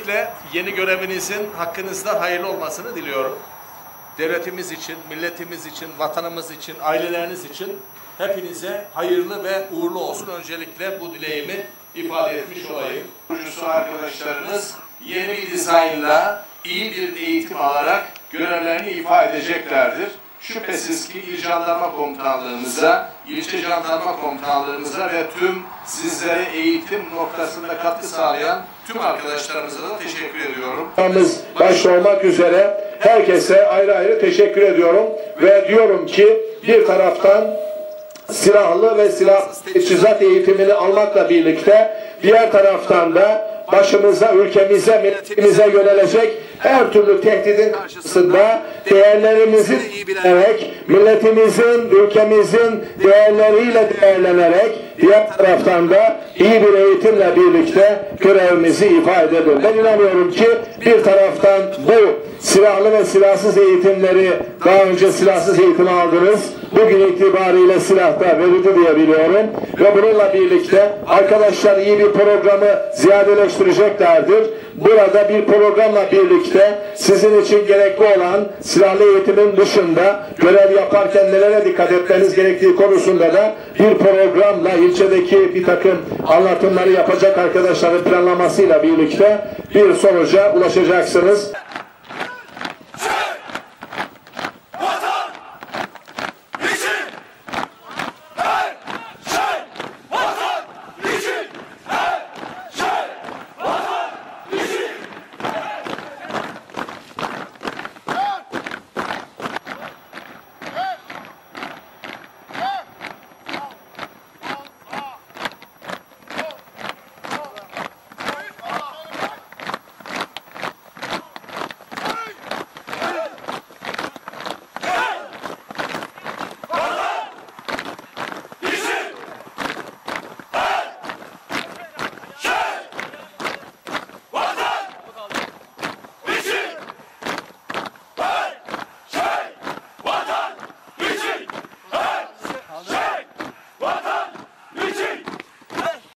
Öncelikle yeni görevinizin hakkınızda hayırlı olmasını diliyorum. Devletimiz için, milletimiz için, vatanımız için, aileleriniz için hepinize hayırlı ve uğurlu olsun. Öncelikle bu dileğimi ifade etmiş olayım. Kurucusu arkadaşlarınız yeni bir dizaynla iyi bir eğitim alarak görevlerini ifade edeceklerdir. Şüphesiz ki İl Jandarma Komutanlığımıza, ilçe jandarma komutanlığımıza ve tüm sizlere eğitim noktasında katkı sağlayan tüm arkadaşlarımıza da teşekkür ediyorum. Başta olmak üzere herkese ayrı ayrı teşekkür ediyorum ve diyorum ki bir taraftan silahlı ve silahsız teçhizat eğitimini almakla birlikte diğer taraftan da başımıza, ülkemize, milletimize yönelecek her türlü tehdidin karşısında değerlerimizi iyi bilerek, milletimizin, ülkemizin değerleriyle değerlenerek diğer taraftan da iyi bir eğitimle birlikte görevimizi ifade edelim. Ben inanıyorum ki bir taraftan bu silahlı ve silahsız eğitimleri daha önce silahsız eğitim aldınız. Bugün itibariyle silah da verildi diye biliyorum. Ve bununla birlikte arkadaşlar iyi bir programı ziyadeleştireceklerdir. Burada bir programla birlikte sizin için gerekli olan silahlı eğitimin dışında görev yaparken nelere dikkat etmeniz gerektiği konusunda da bir programla ilçedeki bir takım anlatımları yapacak arkadaşların planlamasıyla birlikte bir sonuca ulaşacaksınız.